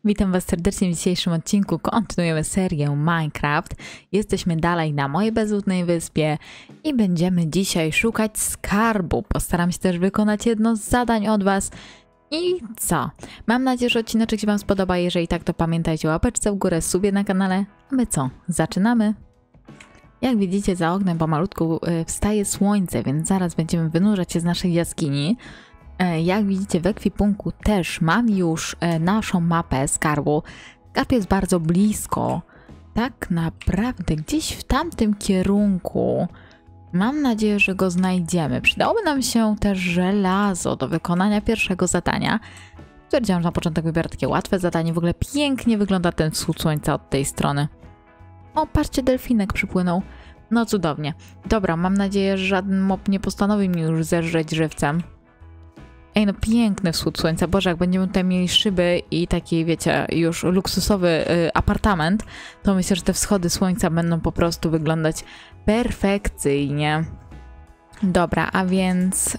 Witam Was serdecznie w dzisiejszym odcinku. Kontynuujemy serię Minecraft. Jesteśmy dalej na mojej bezludnej wyspie i będziemy dzisiaj szukać skarbu. Postaram się też wykonać jedno z zadań od Was. I co? Mam nadzieję, że odcinek się Wam spodoba. Jeżeli tak, to pamiętajcie o łapeczce w górę, subie na kanale. A my co? Zaczynamy! Jak widzicie, za oknem pomalutku wstaje słońce, więc zaraz będziemy wynurzać się z naszej jaskini. Jak widzicie, w ekwipunku też mam już naszą mapę skarbu. Skarb jest bardzo blisko. Tak naprawdę gdzieś w tamtym kierunku. Mam nadzieję, że go znajdziemy. Przydałoby nam się też żelazo do wykonania pierwszego zadania. Stwierdziłam, że na początek wybiorę takie łatwe zadanie. W ogóle pięknie wygląda ten wschód słońca od tej strony. O, patrzcie, delfinek przypłynął. No cudownie. Dobra, mam nadzieję, że żaden mob nie postanowi mi już zeżreć żywcem. Ej, no piękny wschód słońca. Boże, jak będziemy tutaj mieli szyby i taki, wiecie, już luksusowy apartament, to myślę, że te wschody słońca będą po prostu wyglądać perfekcyjnie. Dobra, a więc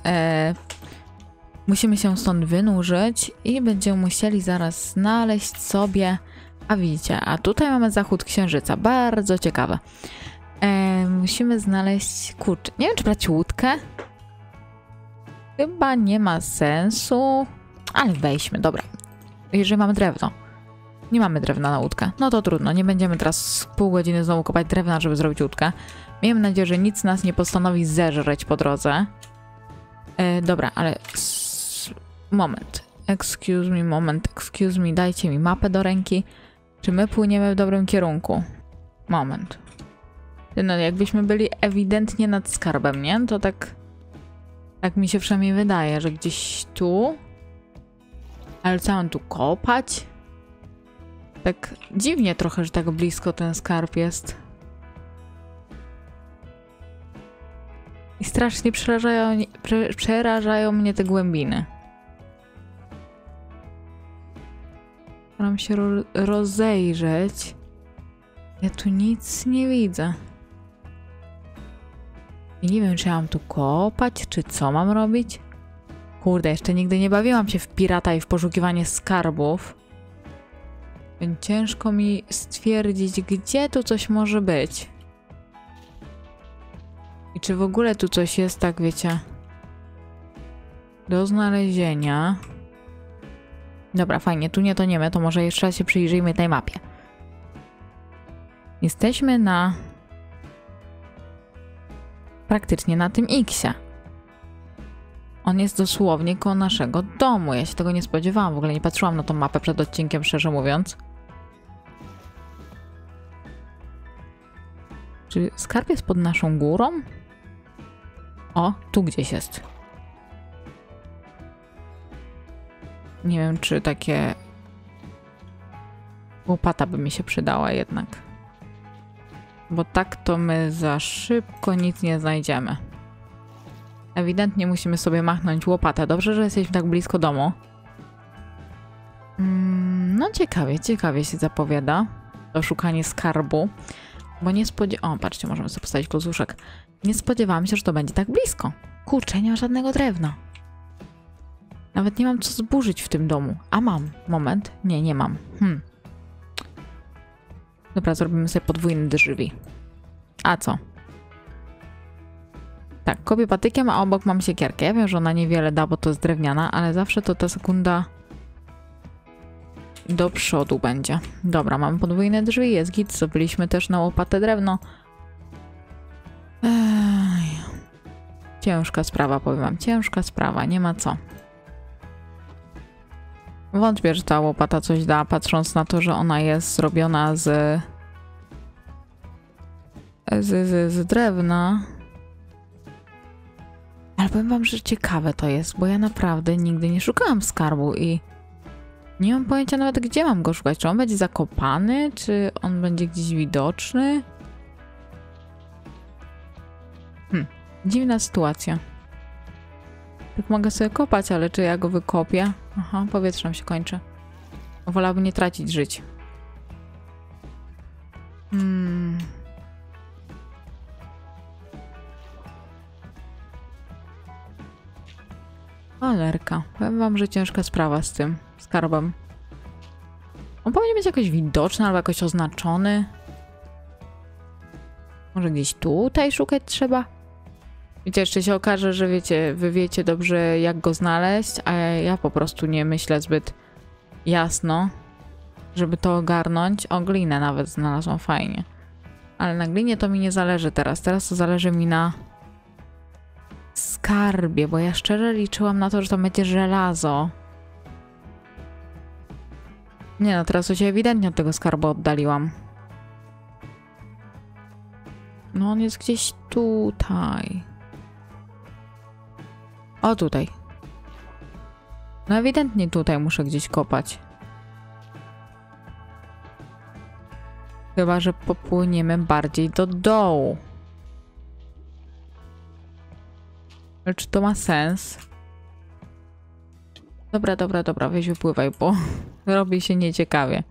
musimy się stąd wynurzyć i będziemy musieli zaraz znaleźć sobie... A widzicie, a tutaj mamy zachód księżyca. Bardzo ciekawe. Musimy znaleźć... Kurczę, nie wiem, czy brać łódkę? Chyba nie ma sensu, ale weźmy, dobra. Jeżeli mamy drewno. Nie mamy drewna na łódkę. No to trudno, nie będziemy teraz pół godziny znowu kopać drewna, żeby zrobić łódkę. Miejmy nadzieję, że nic nas nie postanowi zeżreć po drodze. Dobra, ale... Moment. Excuse me, dajcie mi mapę do ręki. Czy my płyniemy w dobrym kierunku? Moment. No, jakbyśmy byli ewidentnie nad skarbem, nie? To tak... Tak mi się przynajmniej wydaje, że gdzieś tu. Ale co mam tu kopać? Tak dziwnie trochę, że tak blisko ten skarb jest. I strasznie przerażają mnie te głębiny. Staram się rozejrzeć. Ja tu nic nie widzę. I nie wiem, czy ja mam tu kopać, czy co mam robić. Kurde, jeszcze nigdy nie bawiłam się w pirata i w poszukiwanie skarbów. Więc ciężko mi stwierdzić, gdzie tu coś może być. I czy w ogóle tu coś jest, tak wiecie, do znalezienia. Dobra, fajnie, tu nie toniemy, to może jeszcze raz się przyjrzyjmy tej mapie. Jesteśmy na... Praktycznie na tym X-ie. On jest dosłownie koło naszego domu. Ja się tego nie spodziewałam. W ogóle nie patrzyłam na tą mapę przed odcinkiem, szczerze mówiąc. Czy skarb jest pod naszą górą? O, tu gdzieś jest. Nie wiem, czy takie... Łopata by mi się przydała jednak. Bo tak to my za szybko nic nie znajdziemy. Ewidentnie musimy sobie machnąć łopatę. Dobrze, że jesteśmy tak blisko domu. No ciekawie się zapowiada to szukanie skarbu. Bo nie spodziewałam... O, patrzcie, możemy sobie postawić klocuszek. Nie spodziewałam się, że to będzie tak blisko. Kurczę, nie ma żadnego drewna. Nawet nie mam co zburzyć w tym domu. A mam. Moment. Nie mam. Dobra, zrobimy sobie podwójne drzwi. A co? Tak, kopię patykiem, a obok mam siekierkę. Ja wiem, że ona niewiele da, bo to jest drewniana, ale zawsze to ta sekunda do przodu będzie. Dobra, mamy podwójne drzwi, jest git. Zdobyliśmy też na łopatę drewno. Ciężka sprawa, powiem wam. Ciężka sprawa, nie ma co. Wątpię, że ta łopata coś da, patrząc na to, że ona jest zrobiona z drewna. Ale powiem wam, że ciekawe to jest, bo ja naprawdę nigdy nie szukałam skarbu i nie mam pojęcia nawet, gdzie mam go szukać. Czy on będzie zakopany, czy on będzie gdzieś widoczny? Dziwna sytuacja. Tak mogę sobie kopać, ale czy ja go wykopię? Aha, powietrze nam się kończy. Wolałabym nie tracić żyć. Cholerka. Powiem wam, że ciężka sprawa z tym skarbem. On powinien być jakoś widoczny albo jakoś oznaczony. Może gdzieś tutaj szukać trzeba? Wiecie, jeszcze się okaże, że wiecie, wy wiecie dobrze jak go znaleźć, a ja po prostu nie myślę zbyt jasno, żeby to ogarnąć. O, glinę nawet znalazłam, fajnie. Ale na glinie to mi nie zależy teraz. Teraz to zależy mi na skarbie, bo ja szczerze liczyłam na to, że to będzie żelazo. Nie no, teraz to się ewidentnie od tego skarbu oddaliłam. No on jest gdzieś tutaj. O, tutaj. No ewidentnie tutaj muszę gdzieś kopać. Chyba że popłyniemy bardziej do dołu. Ale czy to ma sens? Dobra, weź wypływaj, bo robi się nieciekawie.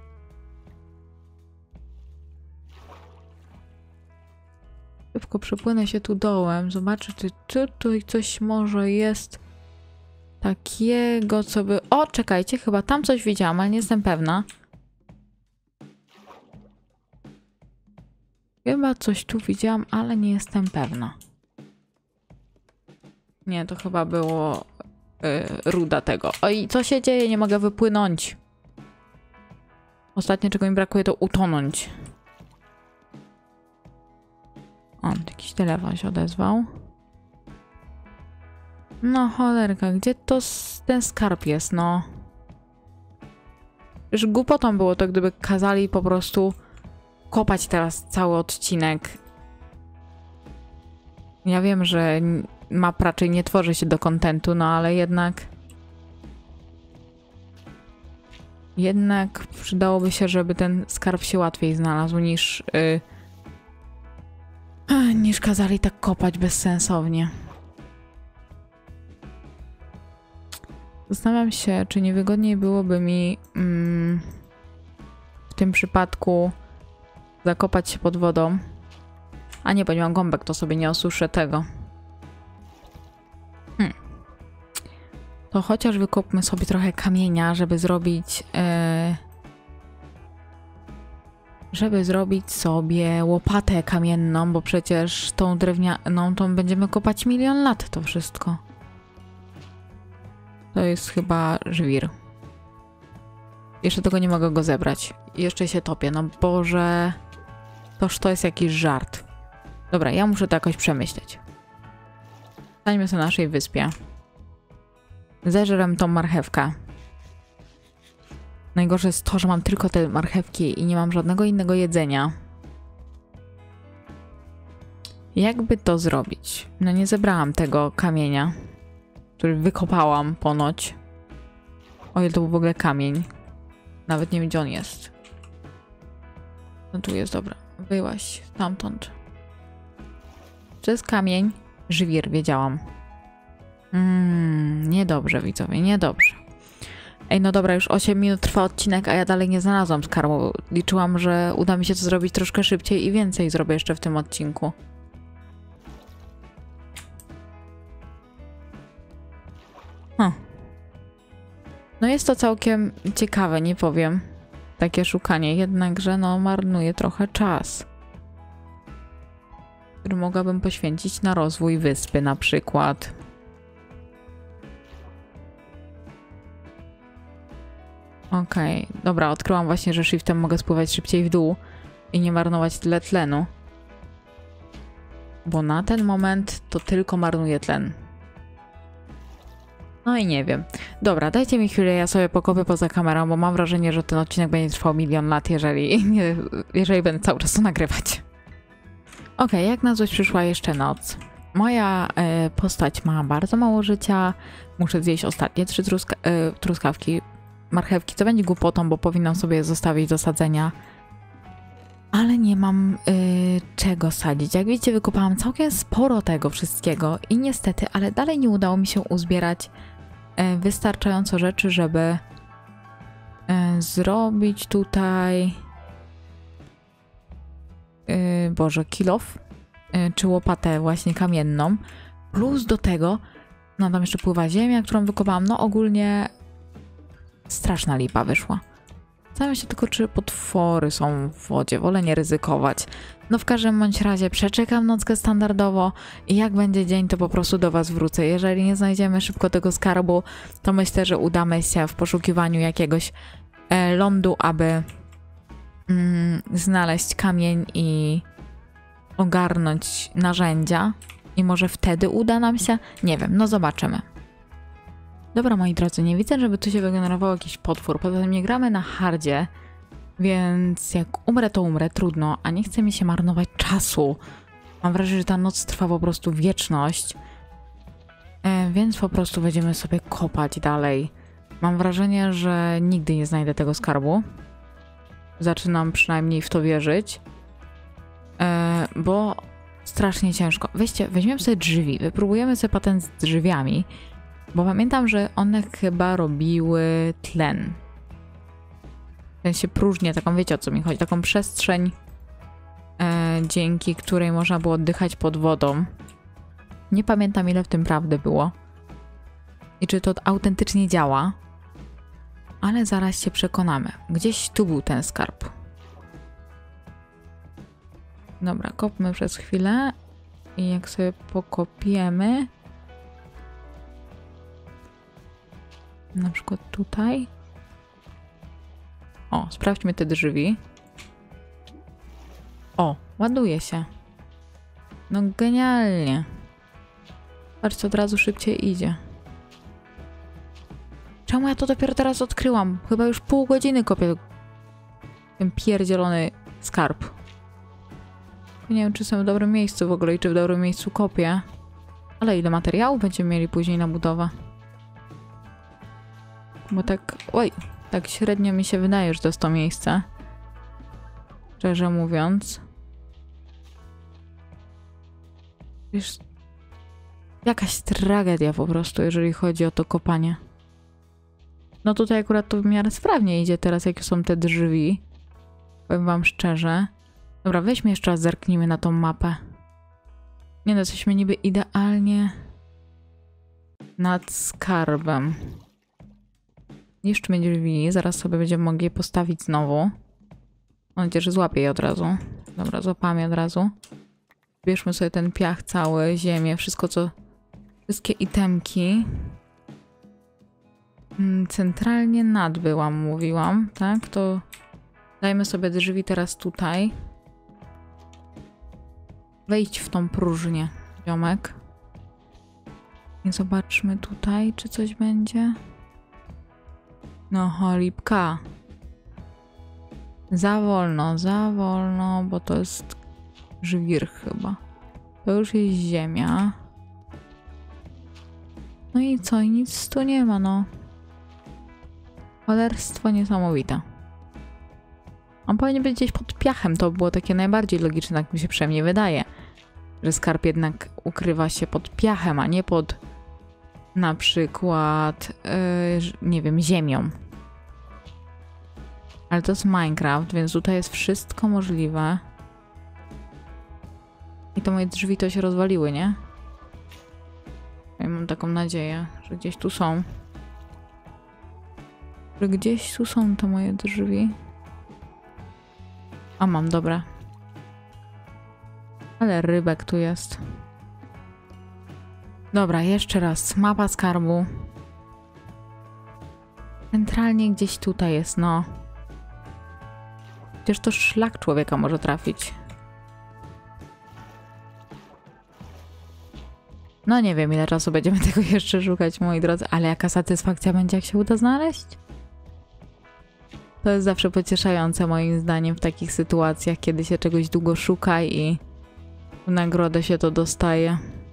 Szybko przepłynę się tu dołem, zobaczę, czy tutaj coś może jest takiego, co by... O, czekajcie, chyba tam coś widziałam, ale nie jestem pewna. Chyba coś tu widziałam, ale nie jestem pewna. Nie, to chyba było ruda tego. Oj, co się dzieje? Nie mogę wypłynąć. Ostatnie, czego mi brakuje, to utonąć. O, jakiś telefon się odezwał. No cholerka, gdzie to ten skarb jest, no? Już głupotą było to, gdyby kazali po prostu kopać teraz cały odcinek. Ja wiem, że map raczej nie tworzy się do kontentu, no ale jednak... Jednak przydałoby się, żeby ten skarb się łatwiej znalazł niż kazali tak kopać bezsensownie. Zastanawiam się, czy niewygodniej byłoby mi w tym przypadku zakopać się pod wodą. A nie, bo nie mam gąbek, to sobie nie osuszę tego. To chociaż wykopmy sobie trochę kamienia, żeby zrobić sobie łopatę kamienną, bo przecież tą drewnianą tą będziemy kopać 1 000 000 lat to wszystko. To jest chyba żwir. Jeszcze tego nie mogę go zebrać. Jeszcze się topię, no Boże. Toż to jest jakiś żart. Dobra, ja muszę to jakoś przemyśleć. Stańmy sobie na naszej wyspie. Zeżrem tą marchewkę. Najgorsze jest to, że mam tylko te marchewki i nie mam żadnego innego jedzenia. Jakby to zrobić? No nie zebrałam tego kamienia, który wykopałam ponoć. O ile to był w ogóle kamień. Nawet nie wiem, gdzie on jest. No tu jest, dobra. Wyłaź stamtąd. To jest kamień. Żwir, wiedziałam. Niedobrze, widzowie, niedobrze. Ej, no dobra, już 8 minut trwa odcinek, a ja dalej nie znalazłam skarbu. Liczyłam, że uda mi się to zrobić troszkę szybciej i więcej zrobię jeszcze w tym odcinku. No jest to całkiem ciekawe, nie powiem. Takie szukanie, jednakże no marnuje trochę czas, który mogłabym poświęcić na rozwój wyspy na przykład. Okej, dobra, odkryłam właśnie, że shiftem mogę spływać szybciej w dół i nie marnować tyle tlenu. Bo na ten moment to tylko marnuje tlen. No i nie wiem. Dobra, dajcie mi chwilę, ja sobie pokopię poza kamerą, bo mam wrażenie, że ten odcinek będzie trwał 1 000 000 lat, jeżeli będę cały czas to nagrywać. Okej, jak na złość przyszła jeszcze noc. Moja postać ma bardzo mało życia. Muszę zjeść ostatnie 3 truskawki. Marchewki, co będzie głupotą, bo powinnam sobie je zostawić do sadzenia. Ale nie mam czego sadzić. Jak widzicie, wykopałam całkiem sporo tego wszystkiego i niestety, ale dalej nie udało mi się uzbierać wystarczająco rzeczy, żeby zrobić tutaj Boże, kilof czy łopatę właśnie kamienną. Plus do tego, no tam jeszcze pływa ziemia, którą wykopałam. No ogólnie straszna lipa wyszła. Zastanawiam się tylko, czy potwory są w wodzie. Wolę nie ryzykować. No w każdym bądź razie przeczekam nockę standardowo i jak będzie dzień, to po prostu do was wrócę. Jeżeli nie znajdziemy szybko tego skarbu, to myślę, że udamy się w poszukiwaniu jakiegoś lądu, aby znaleźć kamień i ogarnąć narzędzia. I może wtedy uda nam się? Nie wiem, no zobaczymy. Dobra, moi drodzy, nie widzę, żeby tu się wygenerował jakiś potwór. Poza tym nie gramy na hardzie, więc jak umrę, to umrę, trudno. A nie chce mi się marnować czasu. Mam wrażenie, że ta noc trwa po prostu wieczność. Więc po prostu będziemy sobie kopać dalej. Mam wrażenie, że nigdy nie znajdę tego skarbu. Zaczynam przynajmniej w to wierzyć. Bo strasznie ciężko. Weźmiemy sobie drzwi. Wypróbujemy sobie patent z drzwiami. Bo pamiętam, że one chyba robiły tlen. W sensie próżnię, taką, wiecie o co mi chodzi, taką przestrzeń, dzięki której można było oddychać pod wodą. Nie pamiętam, ile w tym prawdy było. I czy to autentycznie działa. Ale zaraz się przekonamy. Gdzieś tu był ten skarb. Dobra, kopmy przez chwilę. I jak sobie pokopiemy... Na przykład tutaj. O, sprawdźmy te drzwi. O, ładuje się. No genialnie. Patrzcie, od razu szybciej idzie. Czemu ja to dopiero teraz odkryłam? Chyba już pół godziny kopię ten pierdzielony skarb. Nie wiem, czy są w dobrym miejscu w ogóle i czy w dobrym miejscu kopię. Ale ile materiału będziemy mieli później na budowę? Bo tak, oj, tak średnio mi się wydaje, że to jest to miejsce. Szczerze mówiąc. Wiesz, jakaś tragedia po prostu, jeżeli chodzi o to kopanie. No tutaj akurat to w miarę sprawnie idzie teraz, jakie są te drzwi. Powiem wam szczerze. Dobra, weźmy jeszcze raz, zerknijmy na tą mapę. Nie no, jesteśmy niby idealnie nad skarbem. Niszczmy drzwi, zaraz sobie będziemy mogli je postawić znowu. Mam nadzieję, że złapię je od razu. Dobra, złapamy od razu. Bierzmy sobie ten piach cały, ziemię, wszystko co... Wszystkie itemki. Centralnie nad byłam, mówiłam, tak? To dajmy sobie drzwi teraz tutaj. Wejdź w tą próżnię, ziomek. I zobaczmy tutaj, czy coś będzie. No cholipka. Za wolno, bo to jest żwir chyba. To już jest ziemia. No i co? I nic tu nie ma, no. Cholerstwo niesamowite. On powinien być gdzieś pod piachem. To było takie najbardziej logiczne, tak mi się przynajmniej wydaje. Że skarb jednak ukrywa się pod piachem, a nie pod na przykład, nie wiem, ziemią. Ale to jest Minecraft, więc tutaj jest wszystko możliwe. I to moje drzwi to się rozwaliły, nie? Ja mam taką nadzieję, że gdzieś tu są. Że gdzieś tu są te moje drzwi. A mam, dobra. Ale rybek tu jest. Dobra, jeszcze raz. Mapa skarbu. Centralnie gdzieś tutaj jest, no. Przecież to szlak człowieka może trafić. No nie wiem, ile czasu będziemy tego jeszcze szukać, moi drodzy, ale jaka satysfakcja będzie, jak się uda znaleźć? To jest zawsze pocieszające, moim zdaniem, w takich sytuacjach, kiedy się czegoś długo szuka i w nagrodę się to dostaje.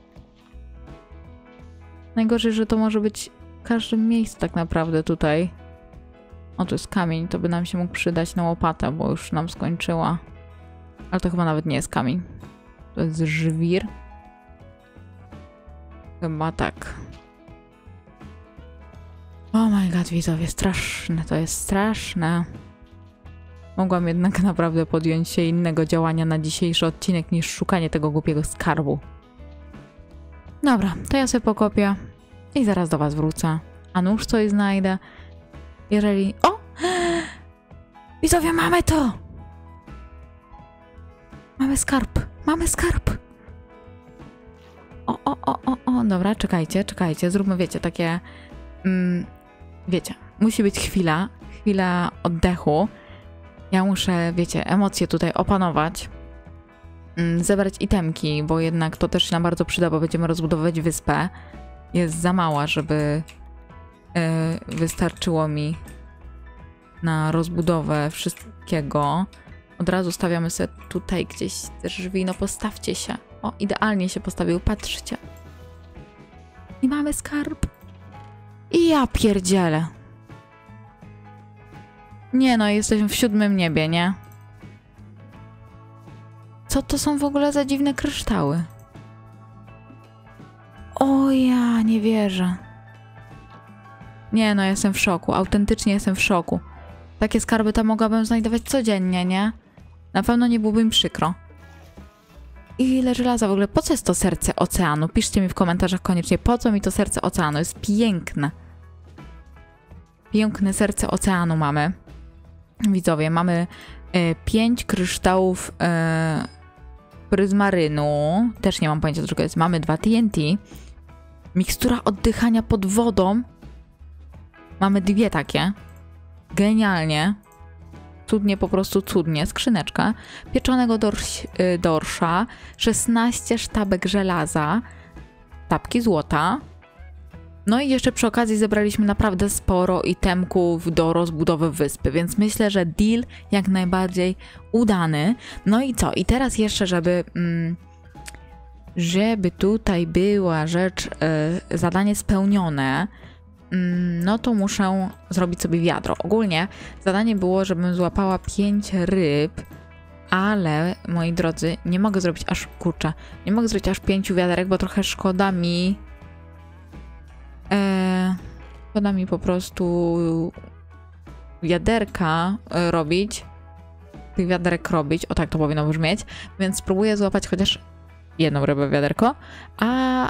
Najgorzej, że to może być w każdym miejscu tak naprawdę tutaj. O, tu jest kamień, to by nam się mógł przydać na łopatę, bo już nam skończyła. Ale to chyba nawet nie jest kamień. To jest żwir. Chyba tak. Oh my god, widzowie, straszne, to jest straszne. Mogłam jednak naprawdę podjąć się innego działania na dzisiejszy odcinek niż szukanie tego głupiego skarbu. Dobra, to ja sobie pokopię i zaraz do was wrócę. A nuż coś znajdę. Jeżeli... O! Widzowie, mamy to! Mamy skarb! Mamy skarb! O, dobra, czekajcie, zróbmy, wiecie, takie... wiecie, musi być chwila oddechu. Ja muszę, wiecie, emocje tutaj opanować. Zebrać itemki, bo jednak to też się nam bardzo przyda, bo będziemy rozbudowywać wyspę. Jest za mała, żeby wystarczyło mi na rozbudowę wszystkiego. Od razu stawiamy sobie tutaj gdzieś te drzwi, no postawcie się. O, idealnie się postawił, patrzcie. I mamy skarb. I ja pierdzielę. Nie no, jesteśmy w 7. niebie, nie? Co to są w ogóle za dziwne kryształy? O ja nie wierzę. Nie no, jestem w szoku. Autentycznie jestem w szoku. Takie skarby tam mogłabym znajdować codziennie, nie? Na pewno nie byłoby mi przykro. I ile żelaza w ogóle? Po co jest to serce oceanu? Piszcie mi w komentarzach koniecznie, po co mi to serce oceanu? Jest piękne. Piękne serce oceanu mamy. Widzowie, mamy 5 kryształów pryzmarynu. Też nie mam pojęcia, co to jest. Mamy 2 TNT. Mikstura oddychania pod wodą. Mamy 2 takie. Genialnie. Cudnie, po prostu cudnie. Skrzyneczka. Pieczonego dorsza. 16 sztabek żelaza. Sztabki złota. No i jeszcze przy okazji zebraliśmy naprawdę sporo itemków do rozbudowy wyspy, więc myślę, że deal jak najbardziej udany. No i co? I teraz jeszcze, żeby tutaj była rzecz, zadanie spełnione, no to muszę zrobić sobie wiadro. Ogólnie zadanie było, żebym złapała 5 ryb, ale moi drodzy, nie mogę zrobić aż, kurczę, nie mogę zrobić aż 5 wiaderek, bo trochę szkoda mi po prostu wiaderka robić, tych wiaderek robić, o tak to powinno brzmieć, więc spróbuję złapać chociaż jedną rybę w wiaderko, a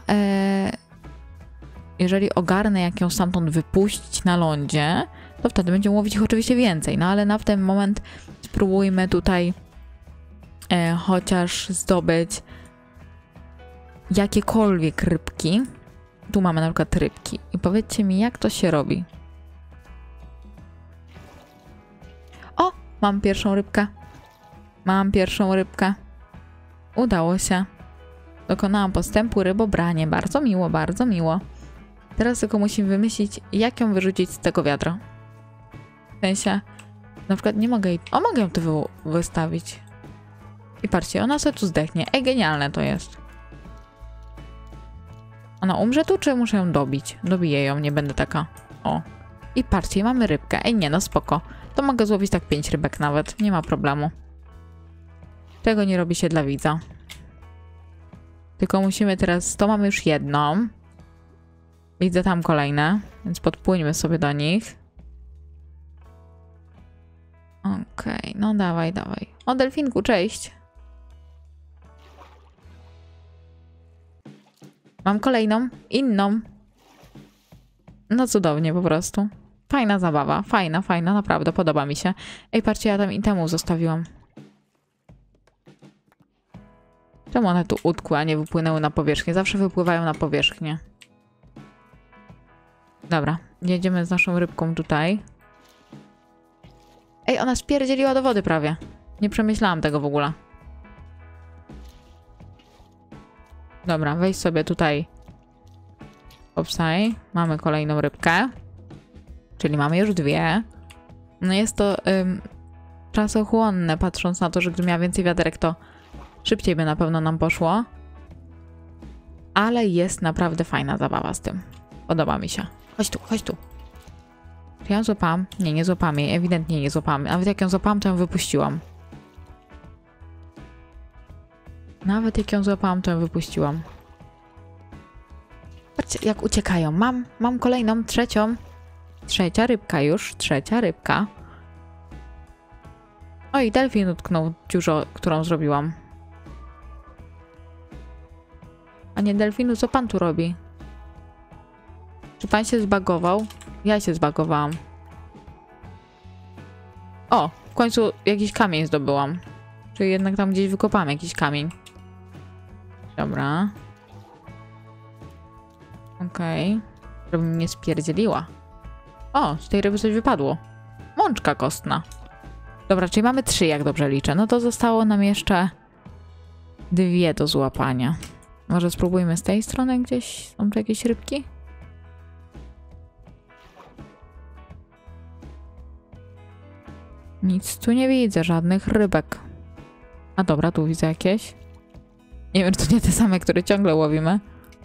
jeżeli ogarnę jak ją stamtąd wypuścić na lądzie, to wtedy będziemy łowić ich oczywiście więcej, no ale na ten moment spróbujmy tutaj chociaż zdobyć jakiekolwiek rybki. Tu mamy na przykład rybki. I powiedzcie mi, jak to się robi. O! Mam pierwszą rybkę. Mam pierwszą rybkę. Udało się. Dokonałam postępu, rybobranie. Bardzo miło, bardzo miło. Teraz tylko musimy wymyślić, jak ją wyrzucić z tego wiadra. W sensie, na przykład nie mogę jej... O, mogę ją tu wystawić. I patrzcie, ona sobie tu zdechnie. Ej, genialne to jest. Ona umrze tu, czy muszę ją dobić? Dobiję ją, nie będę taka. O. I patrzcie, mamy rybkę. Ej, nie, no spoko. To mogę złowić tak 5 rybek nawet. Nie ma problemu. Tego nie robi się dla widza. Tylko musimy teraz... To mamy już jedną. Widzę tam kolejne, więc podpłyńmy sobie do nich. Okej, no dawaj, dawaj. O, delfinku, cześć. Mam kolejną, inną. No cudownie po prostu. Fajna zabawa, fajna, naprawdę, podoba mi się. Ej, patrzcie, ja tam itemów zostawiłam. Czemu one tu utkły, a nie wypłynęły na powierzchnię? Zawsze wypływają na powierzchnię. Dobra, jedziemy z naszą rybką tutaj. Ej, ona spierdzieliła do wody prawie. Nie przemyślałam tego w ogóle. Dobra, wejdź sobie tutaj. Opsaj. Mamy kolejną rybkę. Czyli mamy już 2. No jest to czasochłonne, patrząc na to, że gdybym miała więcej wiaderek, to szybciej by na pewno nam poszło. Ale jest naprawdę fajna zabawa z tym. Podoba mi się. Chodź tu, chodź tu. Czy ja ją złapałam? Nie, nie złapałam jej. Ewidentnie nie złapałam. Nawet jak ją złapałam, to ją wypuściłam. Nawet jak ją złapałam, to ją wypuściłam. Patrzcie, jak uciekają. Mam kolejną, trzecią. Trzecia rybka już. Trzecia rybka. Oj, delfin utknął w dziurze, którą zrobiłam. A nie, delfinu, co pan tu robi? Czy pan się zbagował? Ja się zbagowałam. O, końcu jakiś kamień zdobyłam. Czyli jednak tam gdzieś wykopałam jakiś kamień. Dobra. Okej. Żeby mnie nie spierdzieliła. O, z tej ryby coś wypadło. Mączka kostna. Dobra, czyli mamy 3, jak dobrze liczę. No to zostało nam jeszcze 2 do złapania. Może spróbujmy z tej strony gdzieś? Są tu jakieś rybki? Nic tu nie widzę, żadnych rybek. A dobra, tu widzę jakieś. Nie wiem, czy to nie te same, które ciągle łowimy.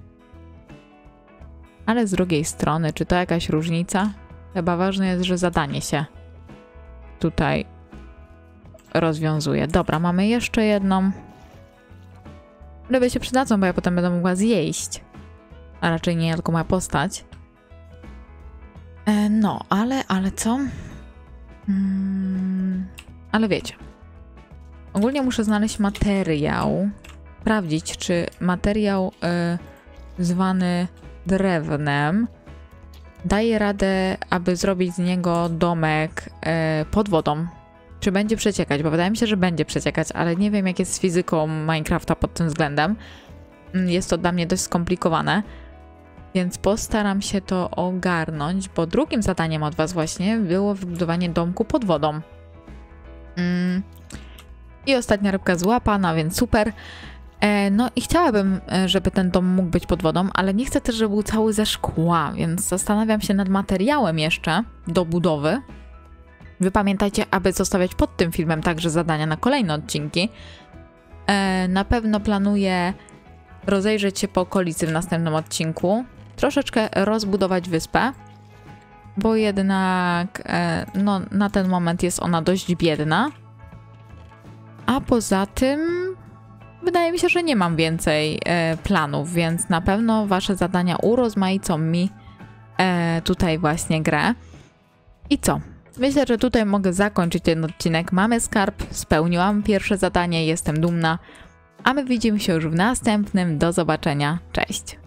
Ale z drugiej strony, czy to jakaś różnica? Chyba ważne jest, że zadanie się tutaj rozwiązuje. Dobra, mamy jeszcze jedną. Ryby się przydadzą, bo ja potem będę mogła zjeść. A raczej nie tylko moja postać. No, ale co? Ale wiecie. Ogólnie muszę znaleźć materiał. Sprawdzić, czy materiał zwany drewnem daje radę, aby zrobić z niego domek pod wodą. Czy będzie przeciekać? Bo wydaje mi się, że będzie przeciekać, ale nie wiem, jak jest z fizyką Minecrafta pod tym względem. Jest to dla mnie dość skomplikowane, więc postaram się to ogarnąć, bo drugim zadaniem od was właśnie było wybudowanie domku pod wodą. I ostatnia rybka złapana, więc super. No i chciałabym, żeby ten dom mógł być pod wodą, ale nie chcę też, żeby był cały ze szkła, więc zastanawiam się nad materiałem jeszcze do budowy. Wy pamiętajcie, aby zostawiać pod tym filmem także zadania na kolejne odcinki. Na pewno planuję rozejrzeć się po okolicy w następnym odcinku. Troszeczkę rozbudować wyspę, bo jednak no, na ten moment jest ona dość biedna. A poza tym wydaje mi się, że nie mam więcej planów, więc na pewno wasze zadania urozmaicą mi tutaj właśnie grę. I co? Myślę, że tutaj mogę zakończyć ten odcinek. Mamy skarb, spełniłam pierwsze zadanie, jestem dumna. A my widzimy się już w następnym. Do zobaczenia. Cześć!